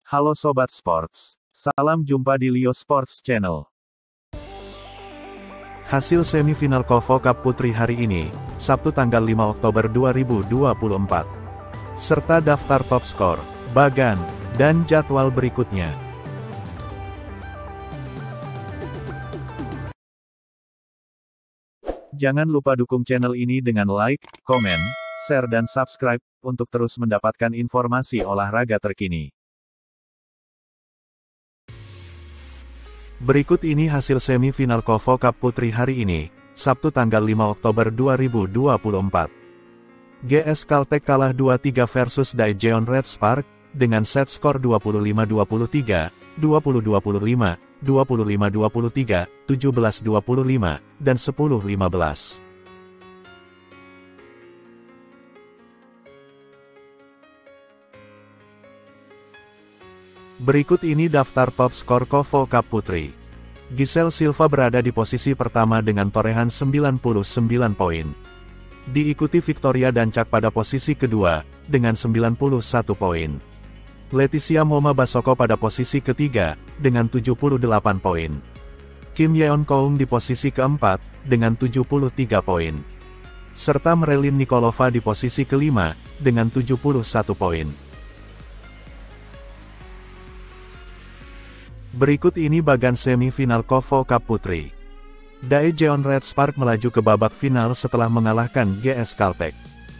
Halo Sobat Sports. Salam jumpa di Leo Sports Channel. Hasil semifinal KOFO Cup Putri hari ini, Sabtu tanggal 5 Oktober 2024. Serta daftar top skor, bagan, dan jadwal berikutnya. Jangan lupa dukung channel ini dengan like, komen, share dan subscribe, untuk terus mendapatkan informasi olahraga terkini. Berikut ini hasil semifinal KOFO Cup Putri hari ini, Sabtu tanggal 5 Oktober 2024. GS Caltech kalah 2-3 versus Daejeon Red Spark, dengan set skor 25-23, 20-25, 25-23, 17-25, dan 10-15. Berikut ini daftar top skor KOFO Cup Putri. Giselle Silva berada di posisi pertama dengan torehan 99 poin. Diikuti Victoria Dancak pada posisi kedua, dengan 91 poin. Leticia Moma Basoko pada posisi ketiga, dengan 78 poin. Kim Yeon Koung di posisi keempat, dengan 73 poin. Serta Marilyn Nikolova di posisi kelima, dengan 71 poin. Berikut ini bagan semifinal KOFO Cup Putri. Daejeon Red Spark melaju ke babak final setelah mengalahkan GS Caltech.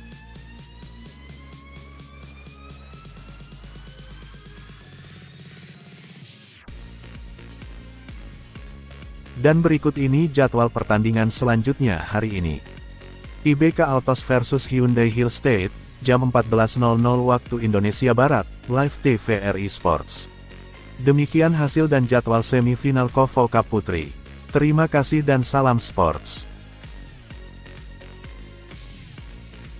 Dan berikut ini jadwal pertandingan selanjutnya hari ini. IBK Altos versus Hyundai Hill State, jam 14.00 waktu Indonesia Barat, live TVRI Sports. Demikian hasil dan jadwal semifinal KOFO Cup Putri. Terima kasih dan salam sports.